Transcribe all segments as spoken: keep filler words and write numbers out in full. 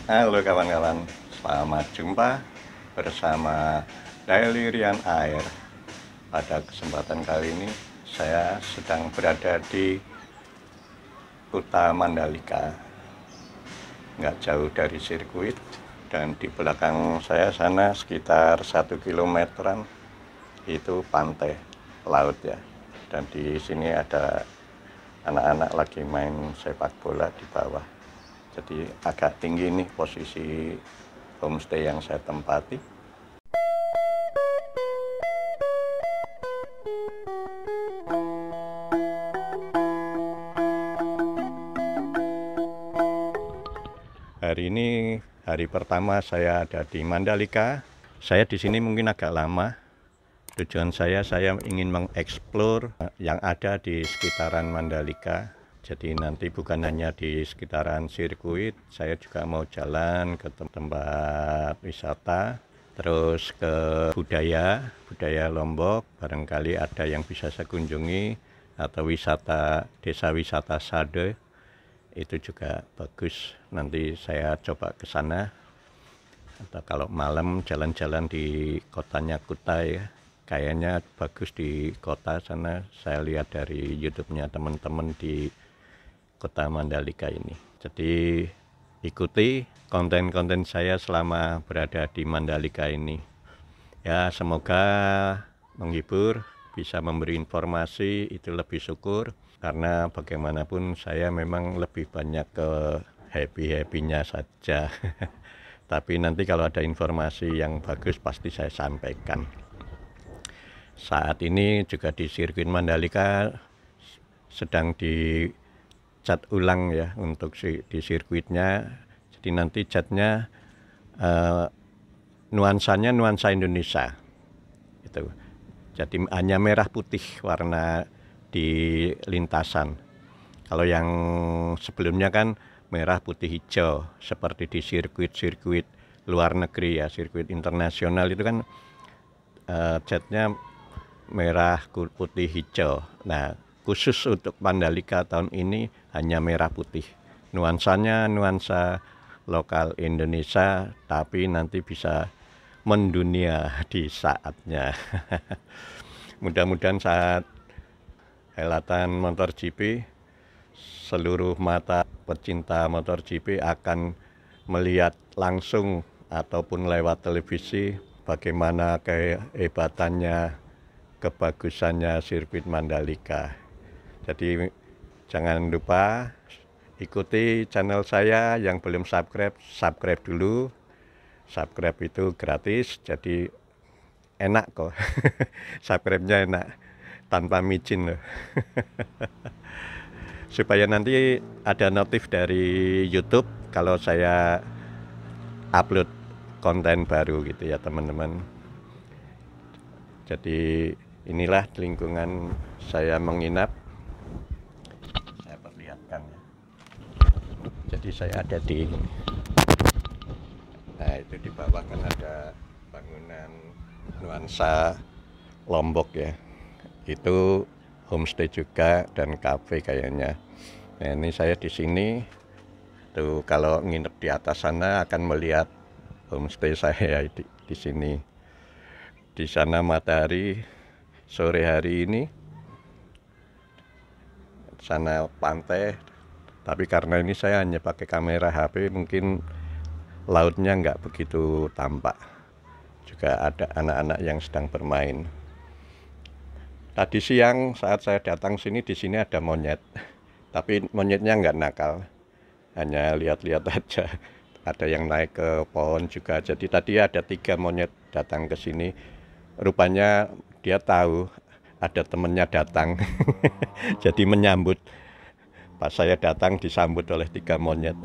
Halo kawan-kawan, selamat jumpa bersama Daily Rian Air. Pada kesempatan kali ini saya sedang berada di Kuta Mandalika, nggak jauh dari sirkuit, dan di belakang saya sana sekitar satu kilometeran itu pantai laut ya. Dan di sini ada anak-anak lagi main sepak bola di bawah. Jadi agak tinggi nih posisi homestay yang saya tempati. Hari ini hari pertama saya ada di Mandalika. Saya di sini mungkin agak lama. Tujuan saya saya ingin mengeksplor yang ada di sekitaran Mandalika. Jadi nanti bukan hanya di sekitaran sirkuit, saya juga mau jalan ke tempat wisata, terus ke budaya, budaya Lombok, barangkali ada yang bisa saya kunjungi, atau wisata, desa wisata Sade, itu juga bagus. Nanti saya coba ke sana, atau kalau malam jalan-jalan di kotanya Kuta ya, kayaknya bagus di kota sana. Saya lihat dari YouTube-nya teman-teman di Kota Mandalika ini. Jadi ikuti konten-konten saya selama berada di Mandalika ini. Ya, semoga menghibur, bisa memberi informasi, itu lebih syukur. Karena bagaimanapun saya memang lebih banyak ke happy-happy-nya saja. Tapi nanti kalau ada informasi yang bagus pasti saya sampaikan. Saat ini juga di sirkuit Mandalika sedang di cat ulang ya untuk si, di sirkuitnya. Jadi nanti catnya uh, nuansanya nuansa Indonesia itu. Jadi hanya merah putih warna di lintasan. Kalau yang sebelumnya kan merah putih hijau seperti di sirkuit-sirkuit luar negeri ya, sirkuit internasional itu kan uh, catnya merah putih hijau. Nah, khusus untuk Mandalika tahun ini hanya merah putih. Nuansanya nuansa lokal Indonesia, tapi nanti bisa mendunia di saatnya. Mudah-mudahan saat helatan MotoGP, seluruh mata pecinta MotoGP akan melihat langsung ataupun lewat televisi bagaimana kehebatannya, kebagusannya sirkuit Mandalika. Jadi jangan lupa ikuti channel saya. Yang belum subscribe, subscribe dulu. Subscribe itu gratis, jadi enak kok. Subscribe-nya enak, tanpa micin loh. Supaya nanti ada notif dari YouTube kalau saya upload konten baru gitu ya teman-teman. Jadi inilah lingkungan saya menginap. Saya perlihatkan ya. Jadi saya ada di, nah itu di bawah kan ada bangunan nuansa Lombok ya. Itu homestay juga dan cafe kayaknya. Nah ini saya di sini. Tuh kalau nginep di atas sana akan melihat homestay saya di, di sini. Di sana matahari sore hari ini, sana pantai, tapi karena ini saya hanya pakai kamera H P, mungkin lautnya nggak begitu tampak. Juga ada anak-anak yang sedang bermain. Tadi siang saat saya datang sini, di sini ada monyet, tapi monyetnya nggak nakal, hanya lihat-lihat aja. Ada yang naik ke pohon juga. Jadi tadi ada tiga monyet datang ke sini. Rupanya dia tahu ada temennya datang. Jadi menyambut. Pas saya datang disambut oleh tiga monyet.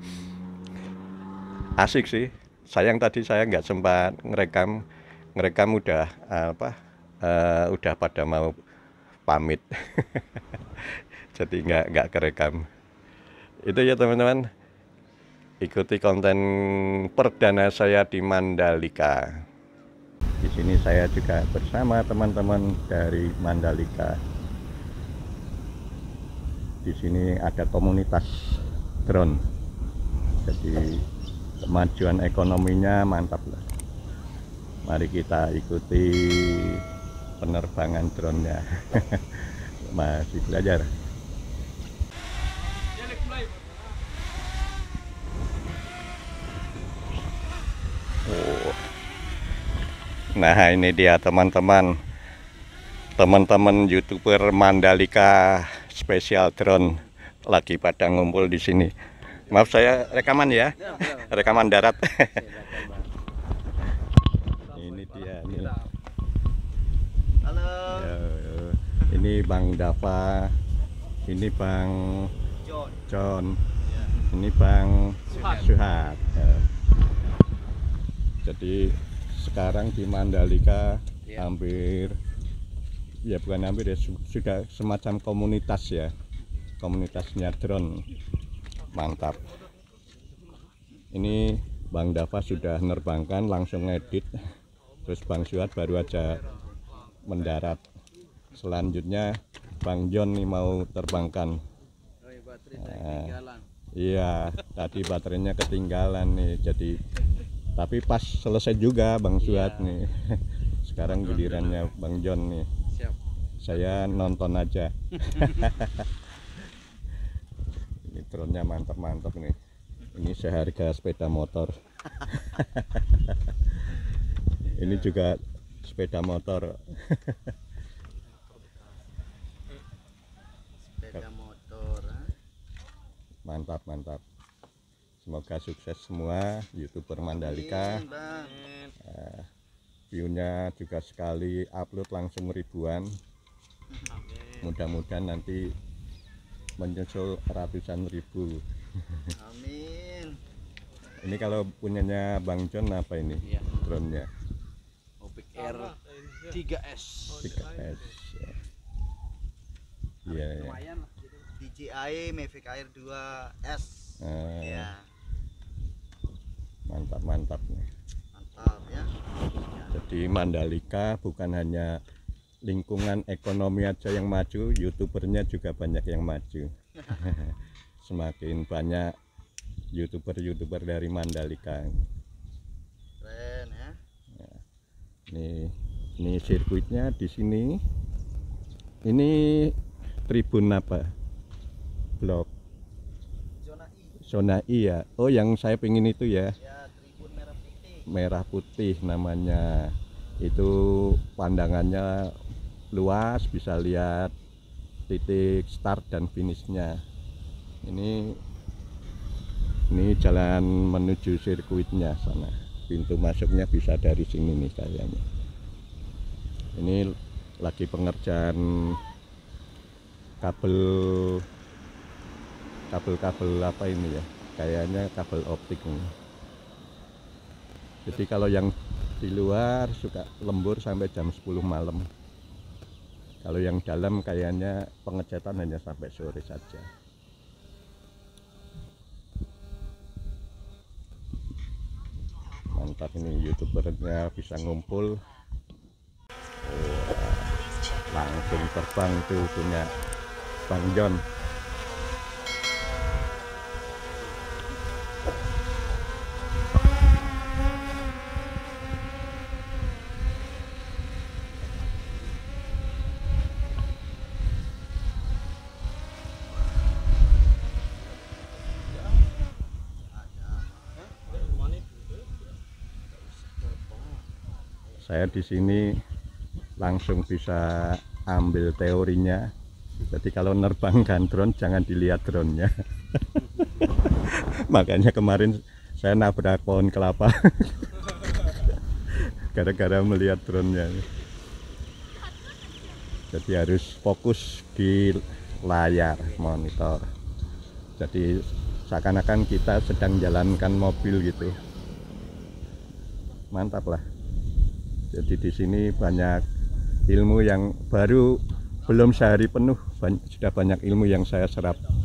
Asik sih. Sayang tadi saya nggak sempat ngerekam. Ngerekam udah apa? Uh, udah pada mau pamit. Jadi nggak nggak kerekam. Itu ya teman-teman. Ikuti konten perdana saya di Mandalika. Di sini saya juga bersama teman-teman dari Mandalika. Di sini ada komunitas drone. Jadi kemajuan ekonominya mantap lah. Mari kita ikuti penerbangan drone-nya. Masih belajar. Oh. Nah, ini dia teman-teman. Teman-teman YouTuber Mandalika spesial drone lagi pada ngumpul di sini. Maaf saya rekaman ya. Rekaman darat. Ini dia nih. Halo. Ya, ini Bang Dava, ini Bang John, John, ini Bang Suhat. Ya. Jadi sekarang di Mandalika Ya. hampir, ya bukan hampir ya, sudah semacam komunitas ya, komunitasnya drone. Mantap. Ini Bang Dava sudah menerbangkan, langsung ngedit, terus Bang Suhat baru aja mendarat. Selanjutnya Bang John nih mau terbangkan. Nah, iya, tadi baterainya ketinggalan nih, jadi tapi pas selesai juga Bang Suhat nih. Sekarang gilirannya Bang John nih. Siap. Saya nonton aja. Ini drone-nya mantap-mantap nih. Ini seharga sepeda motor. Ini juga sepeda motor. Sepeda motor. Mantap, mantap. Semoga sukses semua YouTuber Mandalika. Amin, Bang. Uh, view-nya juga sekali upload langsung ribuan. Mudah-mudahan nanti menyusul ratusan ribu. Amin. Ini kalau punyanya Bang John apa ini? Iya. Drone-nya Mavic Air tiga S. tiga S. Iya, ya. D J I Mavic Air dua S. Uh, Ya, mantap, mantap nih. mantap ya. Jadi Mandalika bukan hanya lingkungan ekonomi aja yang maju, YouTubernya juga banyak yang maju. Semakin banyak YouTuber-YouTuber dari Mandalika. Keren ya. Nih, ini sirkuitnya di sini. Ini tribun apa? Blok Zona I. zona I ya. Oh, yang saya pengen itu ya. Ya, tribun merah putih. Merah putih namanya. Itu pandangannya luas, bisa lihat titik start dan finishnya. Ini ini jalan menuju sirkuitnya sana. Pintu masuknya bisa dari sini nih kayaknya. Ini lagi pengerjaan kabel kabel-kabel apa ini ya, kayaknya kabel optik nih. Jadi kalau yang di luar suka lembur sampai jam sepuluh malam. Kalau yang dalam kayaknya pengecatan hanya sampai sore saja. Mantap, ini YouTubernya bisa ngumpul. Oh, langsung terbang tuh punya Bang John. Saya di sini langsung bisa ambil teorinya. Jadi kalau nerbangkan drone jangan dilihat drone-nya. Makanya kemarin saya nabrak pohon kelapa gara-gara melihat drone-nya. Jadi harus fokus di layar monitor. Jadi seakan-akan kita sedang jalankan mobil gitu. Mantap lah. Jadi di sini banyak ilmu yang baru, belum sehari penuh banyak, sudah banyak ilmu yang saya serap.